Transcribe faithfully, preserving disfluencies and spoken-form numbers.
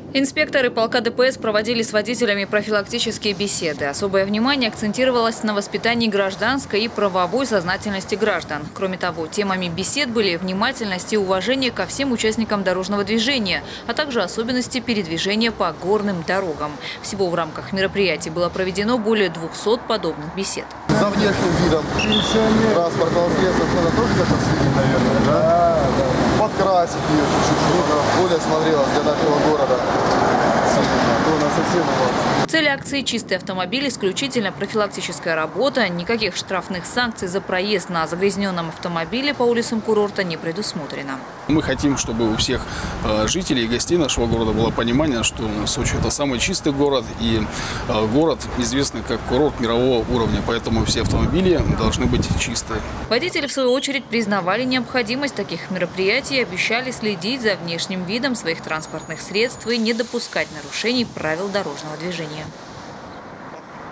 Инспекторы полка ДПС проводили с водителями профилактические беседы. Особое внимание акцентировалось на воспитании гражданской и правовой сознательности граждан. Кроме того, темами бесед были внимательность и уважение ко всем участникам дорожного движения, а также особенности передвижения по горным дорогам. Всего в рамках мероприятий было проведено более двухсот подобных бесед. За внешним видом транспортного средства надо тоже как-то следить, наверное, да? Да, да. Подкрасить ее чуть-чуть, чтобы более смотрелась для нашего города. Цель акции «Чистый автомобиль» – исключительно профилактическая работа. Никаких штрафных санкций за проезд на загрязненном автомобиле по улицам курорта не предусмотрено. Мы хотим, чтобы у всех жителей и гостей нашего города было понимание, что Сочи – это самый чистый город, и город известный как курорт мирового уровня, поэтому все автомобили должны быть чистые. Водители, в свою очередь, признавали необходимость таких мероприятий и обещали следить за внешним видом своих транспортных средств и не допускать нарушений правил дорожного движения.